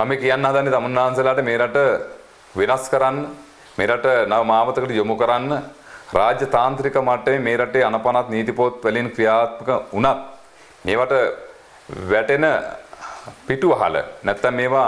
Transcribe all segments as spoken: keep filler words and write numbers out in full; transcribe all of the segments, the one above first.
මම කියන්න හදන්නේ තමුන්නාන්සලාට මේ රට වෙනස් කරන්න, මේ රට නව මාවතකට යොමු කරන්න, රාජ්‍යතාන්ත්‍රික මට්ටමේ මේ රටේ අනපනත් නීති පොත් වලින් ක්‍රියාත්මක වුණත් මේවට වැටෙන පිටුවහල නැත්තම් මේවා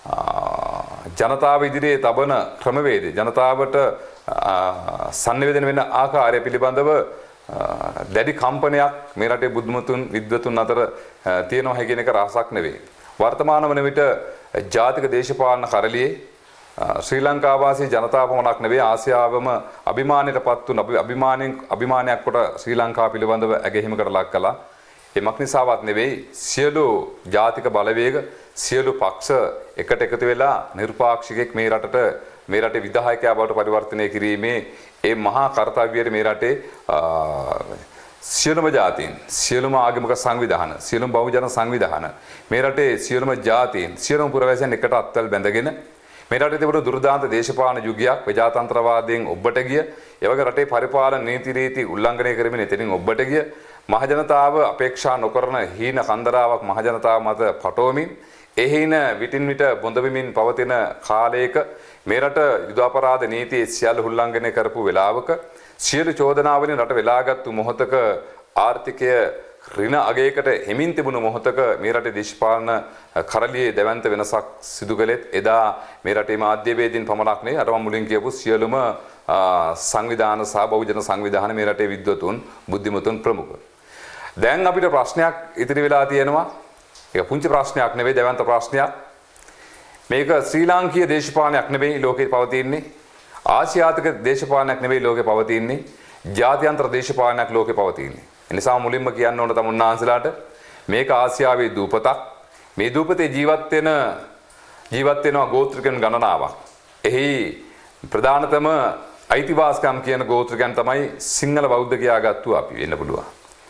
ජනතාව ඉදිරියේ තබන ක්‍රමවේද, ජනතාවට සංනිවේදනය වෙන ආකාරය පිළිබඳව දැඩි කම්පනයක් මේ රටේ බුද්ධමතුන් විද්වතුන් අතර තියෙනවා කියන එක රහසක් නෙවෙයි. වර්තමාන වන විට ජාතික දේශපාලන කරලියේ ශ්‍රී ලංකා වාසී ජනතාව පමණක් නෙවෙයි ආසියාවම අභිමානයටපත් වුණ අභිමානයෙන් අභිමානයක් කොට ශ්‍රී ලංකාව පිළිබඳව ඇගහීමකට ලක් කළා. එමක් නිසාවත් නෙවෙයි සියලු ජාතික බලවේග සියලු පක්ෂ එකට එකතු වෙලා නිර්පාක්ෂිකෙක් මේ රටට මේ රටේ විධායකයා බවට පරිවර්තනය කිරීමේ ඒ මහා කාර්යය මේ රටේ සියලුම ජාතීන් සියලුම ආගමික සංවිධාන සියලුම බහුජන සංවිධාන මේ රටේ සියලුම ජාතීන් සියලුම පුරවැසියන් එකට අත්වල බැඳගෙන මේ රටේ තිබුණු දුර්දාන්ත දේශපාලන යුගයක් ප්‍රජාතන්ත්‍රවාදයෙන් ඔබට ගිය ඒ වගේ රටේ පරිපාලන නීති රීති උල්ලංඝනය කරමින් එතනින් ඔබට ගිය මහජනතාව අපේක්ෂා නොකරන හීන කන්දරාවක් මහජනතාව මත පටවමින් එහින විටින් විට බොඳ වෙමින් පවතින කාලයක මේ රට යුද අපරාධ නීතියේ සියල්ල උල්ලංඝනය කරපු වෙලාවක සියලු චෝදනාවලින් රට වෙලාගත්තු මොහොතක ආර්ථිකය ඍණ අගයකට හිමින් තිබුණු මොහොතක මේ රටේ දේශපාලන කරලියේ දැවැන්ත වෙනසක් සිදු කළෙත් එදා මේ රටේ මාධ්‍යවේදීන් පමණක් නෙවෙයි අර මම මුලින් කියපු සියලුම සංවිධාන සහ බහුජන සංවිධාන මේ රටේ විද්වතුන් බුද්ධිමතුන් ප්‍රමුඛ. දැන් අපිට ප්‍රශ්නයක් ඉතිරි වෙලා තියෙනවා. ඒක පුංචි ප්‍රශ්නයක් නෙවෙයි දැවැන්ත ප්‍රශ්නයක්. මේක ශ්‍රී ලාංකීය දේශපාලනයක් නෙවෙයි ලෝකේ පවතින්නේ. ආසියාතික දේශපාලනයක් නෙවෙයි ලෝකේ පවතින්නේ. ජාත්‍යන්තර දේශපාලනයක් ලෝකේ පවතින්නේ. ඒ නිසා මුලින්ම කියන්න ඕන තමුන්නාන්සලාට මේක ආසියාවේ දූපතක්. මේ දූපතේ ජීවත් වෙන ජීවත් වෙනවා ගෝත්‍රිකයන් ගණනාවක්. එහි ප්‍රධානතම අයිතිවාසිකම් කියන ගෝත්‍රිකයන් තමයි සිංහල බෞද්ධ කියාගත්තු අපි වෙන්න පුළුවන්.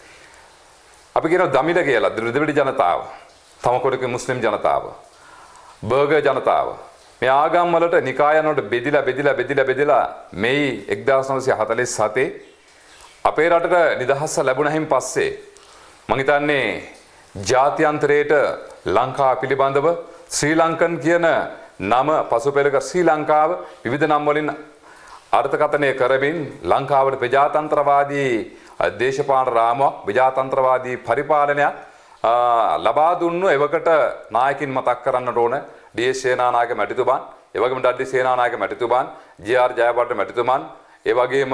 අපි කියනවා දමිළ කියලා ද්‍රවිඩ ජනතාව, තමකොඩක මුස්ලිම් ජනතාව, බර්ගර් ජනතාව. මේ ආගම් වලට නිකායන් වලට බෙදිලා බෙදිලා බෙදිලා බෙදිලා මේ එක්දාස් නවසිය හතළිස් හතේ අපේ රටට නිදහස ලැබුණයින් පස්සේ මම හිතන්නේ ජාත්‍යන්තරයට ලංකාව පිළිබඳව ශ්‍රී ලංකන් කියන නම පසුපෙළක ශ්‍රී ලංකාව විවිධ නම් වලින් අර්ථකථනය කරමින් ලංකාවට ප්‍රජාතන්ත්‍රවාදී දේශපාලන රාමුවක් ප්‍රජාතන්ත්‍රවාදී පරිපාලනයක් ලබා දුන්නු එවකට නායකින් මතක් කරන්නට ඕන ඩී.එස්. සේනානායක මැතිතුමන්, ඒ වගේම ඩඩ්ලි සේනානායක මැතිතුමන්, ජී.ආර්. ජයවර්ධන මැතිතුමන්, ඒ වගේම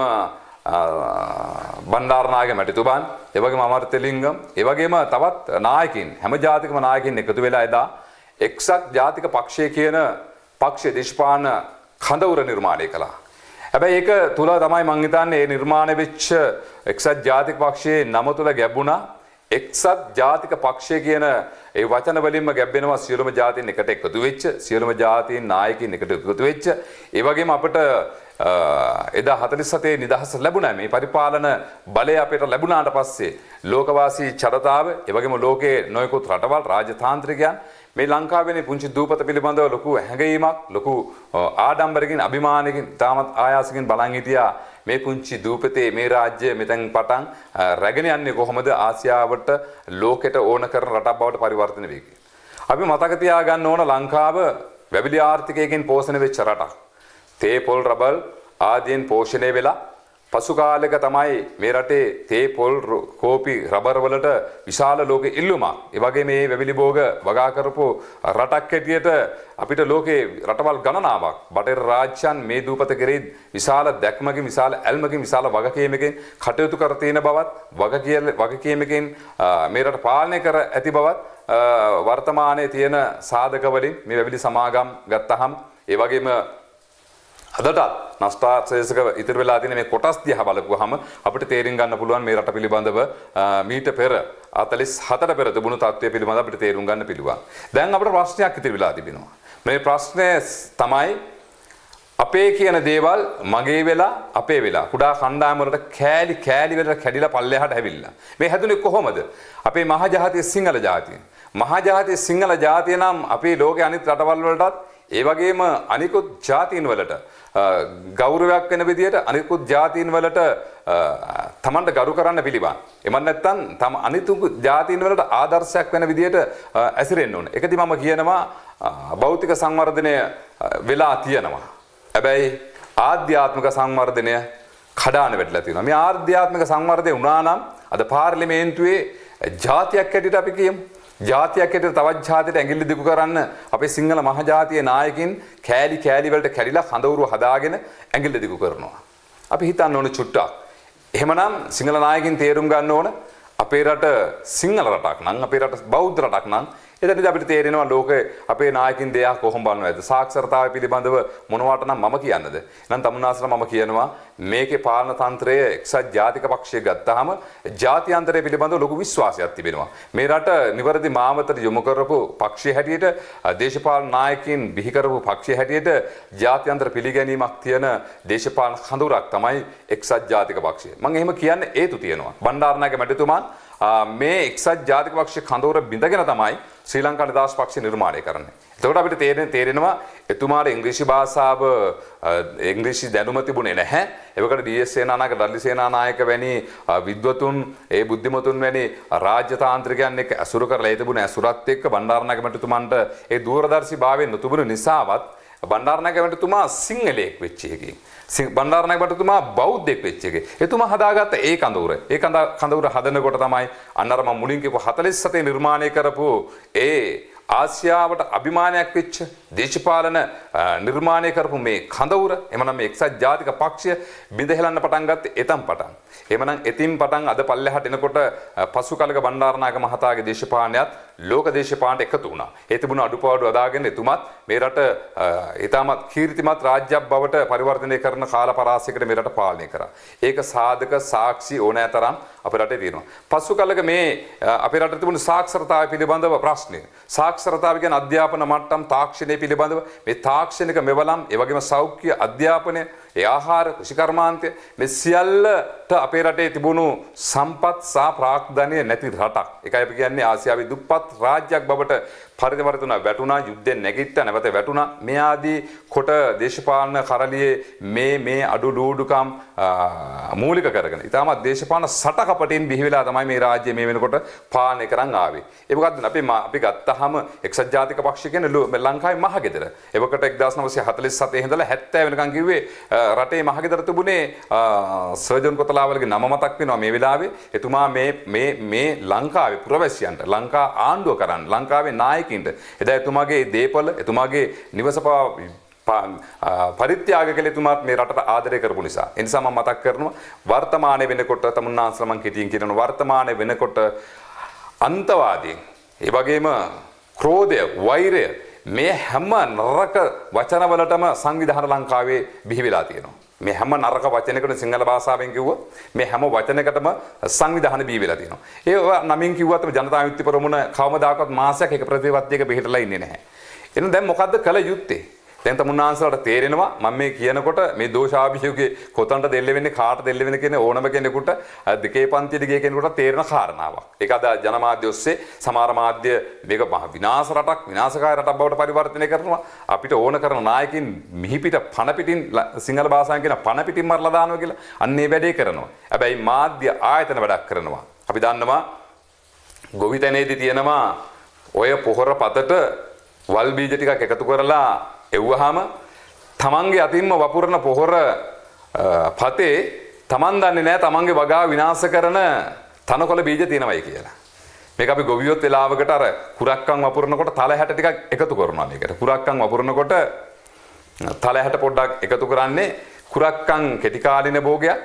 බණ්ඩාරනායක මැතිතුමන්, ඒ වගේම අමර්තලිංගම්, ඒ වගේම තවත් නායකින් හැම ජාතිකම නායකින් එකතු වෙලා එදා එක්සත් ජාතික පක්ෂය කියන පක්ෂ දේශපාලන කඳවුර නිර්මාණය කළා. හැබැයි ඒක තුල තමයි මං හිතන්නේ මේ නිර්මාණය වෙච්ච එක්සත් ජාතික පක්ෂයේ නම තුල ගැඹුණා එක්සත් ජාතික පක්ෂය කියන ඒ වචන වලින්ම ගැබ්බෙනවා සියලුම ජාතීන් එකට එකතු වෙච්ච සියලුම ජාතීන් නායකින් එකට එකතු වෙච්ච ඒ වගේම අපිට එදා හතළිස් හතේ නිදහස ලැබුණා. මේ පරිපාලන බලය අපිට ලැබුණාට පස්සේ ලෝකවාසී ජනතාව ඒ වගේම ලෝකයේ නොයෙකුත් රටවල් රාජතාන්ත්‍රිකයන් මේ ලංකාවේ පුංචි දූපත පිළිබඳව ලොකු හැඟීමක් ලොකු ආඩම්බරකින් අභිමානකින් තාමත් ආයාසකින් බලන් හිටියා මේ පුංචි දූපතේ මේ රාජ්‍ය මෙතෙන් පටන් රැගෙන යන්නේ කොහොමද ආසියාවට ලෝකෙට ඕන කරන රටක් බවට පරිවර්තන වෙයි කියලා. අපි මතක තියාගන්න ඕන ලංකාව වැවිලි ආර්ථිකයකින් පෝෂණය වෙච්ච රටක්. තේ පොල් රබල් ආදීන් පෝෂණය වෙලා පසු කාලයක තමයි මේ රටේ තේ පොල් කෝපි රබර් වලට විශාල ලෝක ඉල්ලුමක්. ඒ වගේ මේ වැවිලි භෝග වගා කරපු රටක් හැටියට අපිට ලෝකේ රටවල් ගණනාවක් බටහිර රාජ්‍යයන් මේ දූපත කෙරෙහි විශාල දැක්මකින් විශාල ඇල්මකින් විශාල වගකීමකින් කටයුතු කර තියෙන බවත් වගකීමකින් මේ රට පාලනය කර ඇති බවත් වර්තමානයේ තියෙන සාධක වලින් මේ වැවිලි සමාගම් ගත්තහම ඒ වගේම අදට නෂ්ටාර්ථයක ඉතිරි වෙලා තියෙන මේ කොටස් දිහා බලපුවාම අපිට තේරුම් ගන්න පුළුවන් මේ රට පිළිබඳව මීට පෙර හතළිස් හතට පෙර තිබුණු තත්ත්වය පිළිබඳව අපිට තේරුම් ගන්න පිළිවන්. දැන් අපිට ප්‍රශ්නයක් ඉතිරි වෙලා තිබෙනවා. මේ ප්‍රශ්නේ තමයි අපේ කියන දේවල් මගේ වෙලා අපේ වෙලා කුඩා කණ්ඩායම් වලට කෑලි කෑලි වලට කැඩිලා පල්ලෙහාට ඇවිල්ලා. මේ හැදුනේ කොහොමද? අපේ මහා ජාතිය සිංහල ජාතිය. මහා ජාතිය සිංහල ජාතිය නම් අපේ ලෝකේ අනිත් රටවල් වලටත් ඒ වගේම අනිකුත් ජාතීන් වලට ගෞරවයක් වෙන විදියට අනිකුත් ජාතීන් වලට තමන්ට ගරු කරන්න පිළිබඳ. එමන් නැත්නම් තම අනිකුත් ජාතීන් වලට ආදර්ශයක් වෙන විදියට ඇසිරෙන්න ඕනේ. ඒකදී මම කියනවා භෞතික සංවර්ධනය වෙලා තියෙනවා. හැබැයි ආධ්‍යාත්මික සංවර්ධනය කඩාන වැටලා තියෙනවා. මේ ආධ්‍යාත්මික සංවර්ධනය වුණා නම් අද පාර්ලිමේන්තුවේ ජාතියක් හැටියට අපි කියමු. ජාතියක් හැටියට තවත් ජාතියට ඇඟිලි දිගු කරන්න අපේ සිංහල මහජාතියේ නායකින් කෑලි කෑලි වලට කැඩිලා කඳවුරු හදාගෙන ඇඟිලි දිගු කරනවා. අපි හිතන්න ඕනේ චුට්ටක්. එහෙමනම් සිංහල නායකින් තේරුම් ගන්න ඕන අපේ රට සිංහල රටක් නම් අපේ රට බෞද්ධ රටක් නම් එතනදී අපිට තේරෙනවා ලෝකේ අපේ නායකින් දෙයක් කොහොම බලනවද සාක්ෂරතාවය පිළිබඳව මොනවට නම් මම කියන්නද එහෙනම් තමුන්නාසල මම කියනවා මේකේ පාලන තන්ත්‍රය එක්සත් ජාතික පක්ෂය ගත්තාම ජාත්‍යන්තරය පිළිබඳව ලොකු විශ්වාසයක් තිබෙනවා මේ රට නිවැරදි මාවතට යොමු කරපු පක්ෂය හැටියට දේශපාලන නායකින් බිහි කරපු පක්ෂය හැටියට ජාත්‍යන්තර පිළිගැනීමක් තියෙන දේශපාලන කඳුරක් තමයි එක්සත් ජාතික පක්ෂය මම එහෙම කියන්නේ හේතු තියෙනවා බණ්ඩාරනායක මැතිතුමන් මේ එක්සත් ජාතික පක්ෂ කඳවුර බිඳගෙන තමයි ශ්‍රී ලංකා නිදහස් පක්ෂය නිර්මාණය කරන්නේ. එතකොට අපිට තේරෙන තේරෙනවා එතුමාට ඉංග්‍රීසි භාෂාව ඉංග්‍රීසි දැනුම තිබුණේ නැහැ. ඒවකට ඩී.එස්. සේනානායක ඩල්ලි සේනානායක වැනි විද්වතුන් ඒ බුද්ධිමතුන් වැනි රාජ්‍ය තාන්ත්‍රිකයන් එක්ක අසුර කරලා ඒ තිබුණ අසුරත් එක්ක බණ්ඩාරනායක මැතිතුමන්ට ඒ දූරදර්ශී භාවයෙන් නොතිබුණු නිසාවත් බණ්ඩාරනායක මැතිතුමා සිංහලෙක් වෙච්ච එකකින් බණ්ඩාරනායක මැතිතුමා බෞද්ධෙක් වෙච්ච එකේ එතුමා හදාගත්ත ඒ කඳවුර ඒ කඳවුර හදනකොට තමයි අන්න අර මම මුලින් කියපු හතළිස් සතේ නිර්මාණය කරපු ඒ ආසියාවට අභිමානයක් වෙච්ච දේශපාලන නිර්මාණය කරපු මේ කඳවුර එමනම් මේ එක්සත් ජාතික පක්ෂය බිඳහෙලන්න පටන් ගත්තේ එතම් පටන්. එමනම් එතින් පටන් අද පල්ලෙහාට එනකොට පසු කලක බණ්ඩාරනායක මහතාගේ දේශපාලනයත් ලෝක දේශපාලනට එකතු වුණා. ඒ තිබුණු අඩුපාඩු අදාගෙන එතුමත් මේ රට ඊටමත් කීර්තිමත් රාජ්‍යයක් බවට පරිවර්තනය කරන කාල පරාසයකට මේ රට පාලනය කරා. ඒක සාධක සාක්ෂි ඕනෑතරම් අපේ රටේ තියෙනවා. පසු කලක මේ අපේ රටේ තිබුණු සාක්ෂරතාවය පිළිබඳව ප්‍රශ්නය. සාක්ෂරතාව කියන්නේ අධ්‍යාපන මට්ටම් තාක්ෂණය පිළිබඳව මේ තාක්ෂණික මෙවලම් ඒ වගේම සෞඛ්‍ය අධ්‍යාපනය ඒ ආහාර කෘෂිකර්මාන්තය මේ සියල්ලට අපේ රටේ තිබුණු සම්පත් සහ ප්‍රාග්ධනය නැති රටක්. ඒකයි අපි කියන්නේ ආසියාවේ දුප්පත් රාජ්‍යයක් බවට පරිවර්තන වැටුණා යුද්ධෙන් නැගිට්ටා නැවත වැටුණා මේ ආදී කොට දේශපාලන කරලියේ මේ මේ අඩු ලූඩුකම් මූලික කරගෙන ඊටමත් දේශපාලන සටකපටින් බිහි වෙලා තමයි මේ රාජ්‍ය මේ වෙනකොට පාලනය කරන් ආවේ. ඒ මොකද්ද අපි අපි ගත්තාම එක්සත් ජාතික පක්ෂය කියන්නේ ලංකාවේ මහගෙදර. ඒවකට එක්දාස් නවසිය හතළිස් සතේ ඉඳලා හැත්තෑ වෙනකන් කිව්වේ රටේ මහගෙදර තිබුණේ සර්ජන් කොතලාවලගේ නම මතක් වෙනවා මේ වෙලාවේ. එතුමා මේ මේ මේ ලංකාවේ පුරවැසියන්ට ලංකා ආණ්ඩුව කරන්න ලංකාවේ නායක එදා එතුමාගේ දේපල එතුමාගේ නිවස පරිත්‍යාග කළ එතුමාත් මේ රටට ආදරය කරපු නිසා. ඒ නිසා මම මතක් කරනවා වර්තමානයේ වෙනකොට තමුන්නාන්සලා මම කෙටියෙන් කියනවා වර්තමානයේ වෙනකොට අන්තවාදීන් ඒ වගේම ක්‍රෝධය වෛරය මේ හැම නරක වචනවලටම සංවිධාන ලංකාවේ බිහි වෙලා තියෙනවා. මේ හැම නරක වචනයකට සිංහල භාෂාවෙන් කිව්වොත් මේ හැම වචනයකටම සංවිධාන බිහි වෙලා තියෙනවා. ඒ නමින් කිව්වත් ජනතා විමුක්ති පෙරමුණ කවමදාකවත් මාසයක් එක ප්‍රතිපත්තියක පිළිහිටලා ඉන්නේ නැහැ. එහෙනම් දැන් මොකද්ද කළ යුත්තේ? දැන් තමුන්නාන්සලාට තේරෙනවා මම මේ කියනකොට මේ දෝෂාභියෝගේ කොතනට දෙල්ල වෙන්නේ කාට දෙල්ල වෙන්නේ කියන ඕනම කෙනෙකුට දෙකේ පන්තියට ගිය කෙනෙකුට තේරෙන කාරණාවක්. ඒක අද ජනමාධ්‍ය ඔස්සේ සමහර මාධ්‍ය මේක විනාශ රටක් විනාශකාරී රටක් බවට පරිවර්තනය කරනවා. අපිට ඕන කරන නායකින් මිහිපිට පණ පිටින් සිංහල භාෂාවෙන් කියන පණ පිටින් මරලා දානවා කියලා අන්න ඒ වැඩේ කරනවා. හැබැයි මාධ්‍ය ආයතන වැඩක් කරනවා. අපි දන්නවා ගොවිතැනේදී තියෙනවා ඔය පොහොර පතට වල් බීජ ටිකක් එකතු කරලා එව්වහම තමන්ගේ අතින්ම වපුරන පොහොර පතේ තමන් දන්නේ නැහැ තමන්ගේ වගාව විනාශ කරන තනකොළ බීජ තියෙනවයි කියලා. මේක අපි ගොවියොත් වෙලාවකට අර කුරක්කන් වපුරනකොට තල හැට ටිකක් එකතු කරනවා මේකට. කුරක්කන් වපුරනකොට තල හැට පොඩ්ඩක් එකතු කරන්නේ කුරක්කන් කෙටි කාලින භෝගයක්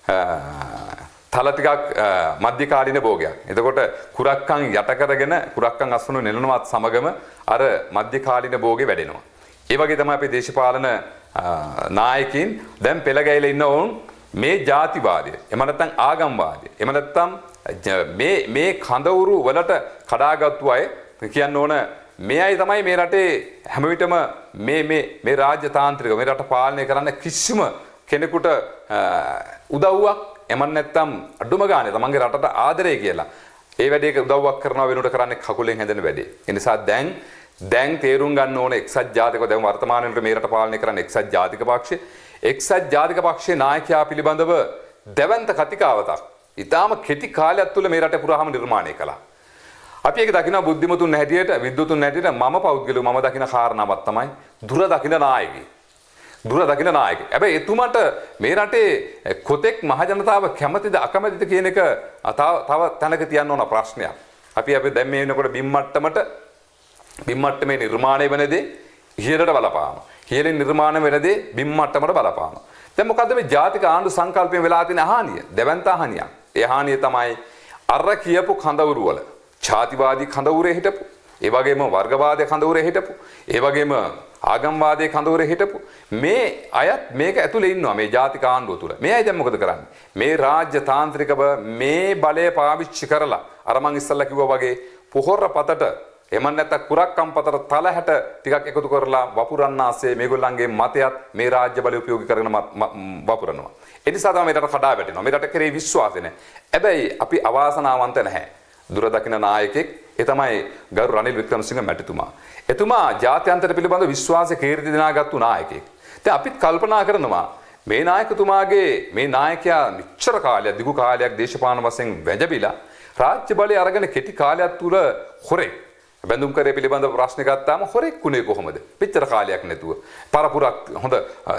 තල ටිකක් මධ්‍ය කාලින භෝගයක්. එතකොට කුරක්කන් යට කරගෙන කුරක්කන් අස්වනු නෙලනවත් සමගම අර මධ්‍ය කාලින භෝගේ වැඩෙනවා. ඒ වගේ තමයි අපේ දේශපාලන නායකින් දැන් පෙළ ගැහිලා ඉන්න වුන් මේ ජාතිවාදය එහෙම නැත්නම් ආගම්වාදය එහෙම නැත්නම් මේ මේ කඳවුරු වලට කඩාගත්තු අය කියන්න ඕන මේ අය තමයි මේ රටේ හැම විටම මේ මේ මේ රාජ්‍ය තාන්ත්‍රික මේ රට පාලනය කරන්න කිසිම කෙනෙකුට උදව්වක් එහෙම නැත්නම් අඩුම ගානේ තමන්ගේ රටට ආදරය කියලා ඒ වැඩේක උදව්වක් කරනවා වෙනුවට කරන්නේ කකුලෙන් හැදෙන වැඩේ. ඒ නිසා දැන් දැන් තේරුම් ගන්න ඕන එක්සත් ජාතික දැන් වර්තමානයේ මේ රට පාලනය කරන එක්සත් ජාතික පක්ෂය එක්සත් ජාතික පක්ෂයේ නායකයා පිළිබඳව දැවැන්ත කතිකාවතක් ඊටාම කෙටි කාලයක් තුළ මේ රට පුරාම නිර්මාණය කළා. අපි ඒක දකින බුද්ධිමතුන් හැටියට විද්වතුන් හැටියට මම පෞද්ගලිකව මම දකින කාරණාවක් තමයි දුර දකින නායකයෙක්. දුර දකින නායකයෙක්. හැබැයි එතුමාට මේ රටේ කොතෙක් මහ ජනතාව කැමතිද අකමැතිද කියන එක තව තැනක තියන්න ඕන ප්‍රශ්නයක්. අපි අපි දැන් මේ වෙනකොට බිම් මට්ටමට බිම් මට්ටමේ නිර්මාණය වෙන දේ ඉහළට බලපානවා. ඉහළින් නිර්මාණය වෙන දේ බිම් මට්ටමට බලපානවා. දැන් මොකද්ද මේ ජාතික ආණ්ඩු සංකල්පයෙන් වෙලා තියෙන හානිය? දැවැන්ත හානියක්. ඒ හානිය තමයි අර කියපු කඳවුරු වල ජාතිවාදී කඳවුරේ හිටපු, ඒ වගේම වර්ගවාදී කඳවුරේ හිටපු, ඒ වගේම ආගම්වාදී කඳවුරේ හිටපු මේ අයත් මේක ඇතුලේ ඉන්නවා මේ ජාතික ආණ්ඩුව තුල. මේ අය දැන් මොකද කරන්නේ? මේ රාජ්‍ය තාන්ත්‍රිකව මේ බලය පාවිච්චි කරලා අර මං ඉස්සල්ලා කිව්වා වගේ පොහොර පතට එහෙම නැත්නම් කුරක්කම් පතට තල හැට ටිකක් එකතු කරලා වපුරන්නාසේ මේගොල්ලන්ගේ මතයත් මේ රාජ්‍ය බලය උපයෝගී කරගෙන වපුරනවා. ඒ නිසා තමයි මේකට කඩා වැටෙනවා. මේකට කෙරේ විශ්වාසය නැහැ. හැබැයි අපි අවාසනාවන්ත නැහැ. දුර දකින නායකෙක් ඒ තමයි ගරු රනිල් වික්‍රමසිංහ මැතිතුමා. එතුමා ජාත්‍යන්තර පිළිබඳ විශ්වාසය කීර්ති දිනාගත්තු නායකයෙක්. දැන් අපිත් කල්පනා කරනවා මේ නායකතුමාගේ මේ නායකයා නිච්චර කාලයක් දිගු කාලයක් දේශපාලන වශයෙන් වැජබිලා රාජ්‍ය බලය අරගෙන කෙටි කාලයක් තුල හොරෙක් බැඳුම් කරේ පිළිබඳ ප්‍රශ්න ගත්තාම හොරෙක් කුනේ කොහොමද? පිටතර කාලයක් නැතුව. පරපුරක් හොඳ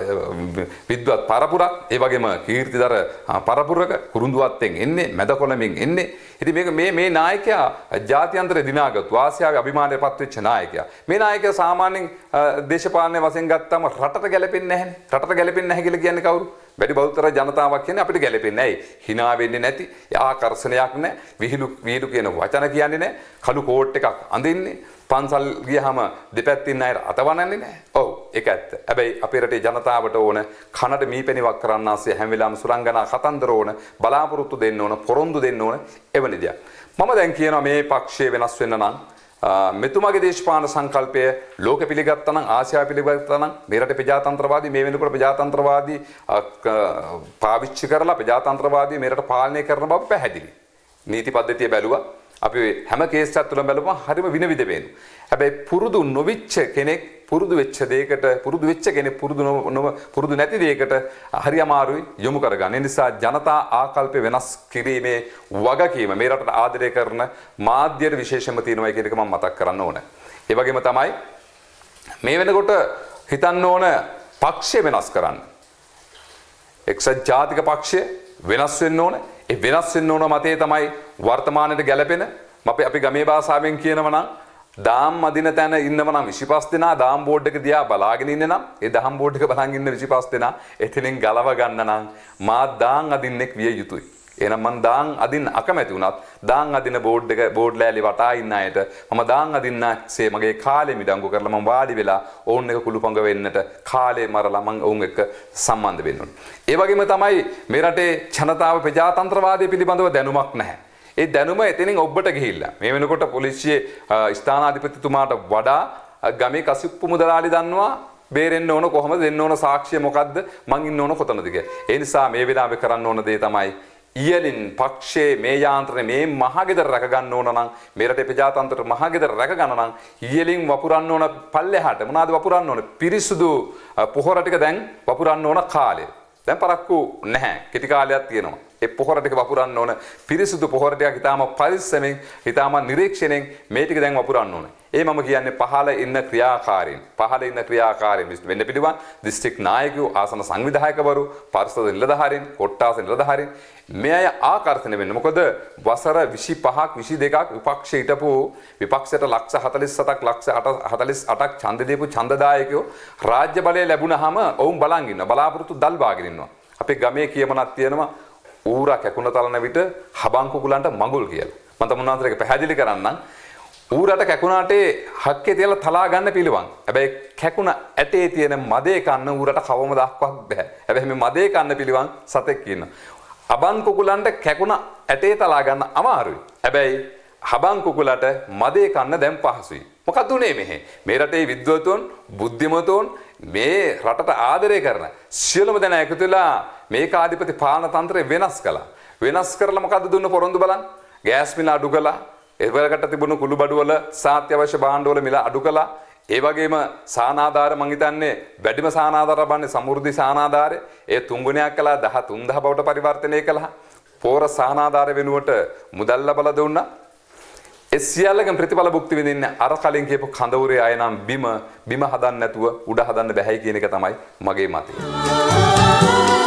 විද්වත් පරපුරක් ඒ වගේම කීර්තිදර පරපුරක කුරුඳුවත්ෙන් එන්නේ මැදකොළමින් එන්නේ. ඉතින් මේක මේ මේ නායකයා ජාත්‍යන්තර දිනාගත්තු ආසියාවේ අභිමානයටපත් වෙච්ච නායකයා. මේ නායකයා සාමාන්‍යයෙන් දේශපාලනයේ වශයෙන් ගත්තාම රටට ගැලපෙන්නේ නැහැනේ. රටට ගැලපෙන්නේ නැහැ කියලා කියන්නේ කවුරු? වැඩි බෞද්ධ ජනතාවක් කියන්නේ අපිට ගැලපෙන්නේ නැහැ. hina වෙන්නේ නැති, ආකර්ෂණයක් නැහැ. විහිළු විහිළු කියන වචන කියන්නේ නැහැ. කළු කෝට් එකක් අඳින්නේ. පන්සල් ගියහම දෙපැත්තින් අය අතවනන්නේ නැහැ. ඔව් ඒක ඇත්ත. හැබැයි අපේ රටේ ජනතාවට ඕන කනට මීපෙනිවක් කරන්න ආසේ හැම වෙලාවෙම සුරංගනා කතන්දර ඕන, බලාපොරොත්තු දෙන්න ඕන, පොරොන්දු දෙන්න ඕන එවැනි දෙයක්. මම දැන් කියනවා මේ පක්ෂය වෙනස් වෙන්න නම් මෙතුමාගේ දේශපාලන සංකල්පය ලෝක පිළිගත්තා නම් ආසියාව පිළිගත්තා නම් මේ රටේ ප්‍රජාතන්ත්‍රවාදී මේ වෙනකොට ප්‍රජාතන්ත්‍රවාදී පාවිච්චි කරලා ප්‍රජාතන්ත්‍රවාදී මේ රට පාලනය කරන බව පැහැදිලි. නීති පද්ධතිය බැලුවා. අපි හැම කේස් එකක් තුළම බැලුවම හරිම විනවිද වෙනවා. හැබැයි පුරුදු නොවිච්ච කෙනෙක් පුරුදු වෙච්ච දෙයකට පුරුදු වෙච්ච කෙනෙක් පුරුදු නොව පුරුදු නැති දෙයකට හරි අමාරුයි යොමු කරගන්න. ඒ නිසා ජනතා ආකල්ප වෙනස් කිරීමේ වගකීම මේ රටට ආදරය කරන මාධ්‍යයට විශේෂම තියෙනවා කියන එක මම මතක් කරන්න ඕන. ඒ වගේම තමයි මේ වෙනකොට හිතන්න ඕන පක්ෂය වෙනස් කරන්න. එක්සත් ජාතික පක්ෂය වෙනස් වෙන්න ඕන. ඒ වෙනස් වෙන්න ඕන මතේ තමයි වර්තමානයේ ගැලපෙන අපි අපි ගමේ භාෂාවෙන් කියනවා නම් දාම් අදින තැන ඉන්නව නම් විසිපස් දෙනා දාම් බෝඩ් එක දිහා බලාගෙන ඉන්න නම් ඒ දාම් බෝඩ් එක බලන් ඉන්න විසිපස් දෙනා එතනින් ගලව ගන්න නම් මා දාම් අදින්නෙක් විය යුතුයි. එහෙනම් මං දාම් අදින්න අකමැති වුණත් දාම් අදින බෝඩ් එක බෝඩ් ලෑලි වටා ඉන්න අයට මම දාම් අදින්නසේ මගේ කාලේ මිඩංගු කරලා මම වාඩි වෙලා ඕන් එක කුළුපඟ වෙන්නට කාලේ මරලා මං ඔවුන් එක්ක සම්බන්ධ වෙන්න ඕනේ. ඒ වගේම තමයි මේ රටේ ජනතාව ප්‍රජාතන්ත්‍රවාදය පිළිබඳව දැනුමක් නැහැ. ඒ දැනුම එතනින් ඔබට ගිහිල්ලා මේ වෙනකොට පොලිසියේ ස්ථානාධිපතිතුමාට වඩා ගමේ කසිප්පු මුදලාලි දන්නවා බේරෙන්න ඕන කොහොමද දෙන්න ඕන සාක්ෂිය මොකද්ද මං ඉන්න ඕන කොතනද කියලා. ඒ නිසා මේ වෙලාවේ කරන්න ඕන දේ තමයි ඉයලින් පක්ෂයේ මේ යාන්ත්‍රණය මේ මහගෙදර රැක ගන්න ඕන නම් මේ රටේ ප්‍රජාතන්ත්‍ර මහගෙදර රැක ගන්න නම් ඉයලින් වපුරන්න ඕන පල්ලෙහාට මොනවාද වපුරන්න ඕන පිරිසුදු පොහොර ටික දැන් වපුරන්න ඕන කාලය. දැන් පරක්කු නැහැ. කෙටි කාලයක් තියෙනවා. ඒ පොහොර ටික වපුරන්න ඕන පිරිසුදු පොහොර ටික හිතාම පරිස්සමෙන් හිතාම නිරීක්ෂණයෙන් මේ ටික දැන් වපුරන්න ඕන. ඒ මම කියන්නේ පහළ ඉන්න ක්‍රියාකාරීන් පහළ ඉන්න ක්‍රියාකාරීන් වෙන්න පිළිවන් දිස්ත්‍රික් නායකයෝ ආසන සංවිධායකවරු පරිසද නිලධාරීන් කොට්ටාස නිලධාරීන් මේ අය ආකර්ෂණය වෙන්න. මොකද වසර විසිපහක් විසිදෙකක් විපක්ෂ හිටපු විපක්ෂයට ලක්ෂ හතළිස් හතක් ලක්ෂ හතළිස් අටක් ඡන්ද දීපු ඡන්දදායකයෝ රාජ්‍ය බලය ලැබුණාම ඔවුන් බලන් ඉන්නවා. බලාපොරොත්තු දල් වාගෙන ඉන්නවා. අපේ ගමේ කියමනක් තියෙනවා ඌරා කැකුණ තලන විට හබන් කුකුලන්ට මඟුල් කියලා. මම තමුන්නාන්තරේක පැහැදිලි කරන්නම්. ඌරට කැකුණාටේ හක්කේ තියලා තලා ගන්න පිළිවන්. හැබැයි කැකුණ ඇටේ තියෙන මදේ කන්න ඌරට කවම දක්වත් බෑ. හැබැයි මේ මදේ කන්න පිළිවන් සතෙක් ඉන්නවා. හබන් කුකුලන්ට කැකුණ ඇටේ තලා ගන්න අමාරුයි. හැබැයි හබන් කුකුලට මදේ කන්න දැන් පහසුයි. මොකද උනේ මෙහෙ? මේ රටේ විද්වතුන්, බුද්ධිමතුන් මේ රටට ආදරය කරන සියලුම දෙනා එකතු වෙලා මේකාධිපති පාලන තන්ත්‍රය වෙනස් කළා. වෙනස් කරලා මොකද්ද දුන්න පොරොන්දු බලන්න? ගෑස් මිල අඩු කළා. ඒවලකට තිබුණු කුළු බඩු වල සාත්‍යවශ්‍ය භාණ්ඩ වල මිල අඩු කළා. ඒ වගේම සානාධාර මං හිතන්නේ වැඩිම සානාධාර ලබන්නේ සමෘද්ධි සානාධාරය. ඒ තුන් ගුණයක් කළා දහතුන් දහ බවට පරිවර්තනය කළා. පෝර සානාධාර වෙනුවට මුදල් ලබලා දුන්නා. ඒ සියල්ලකම ප්‍රතිඵල භුක්ති විඳින්න අර කලින් කියපු කඳවුරේ අය නම් බිම බිම හදන්න නැතුව උඩ හදන්න බැහැයි කියන එක තමයි මගේ මතය.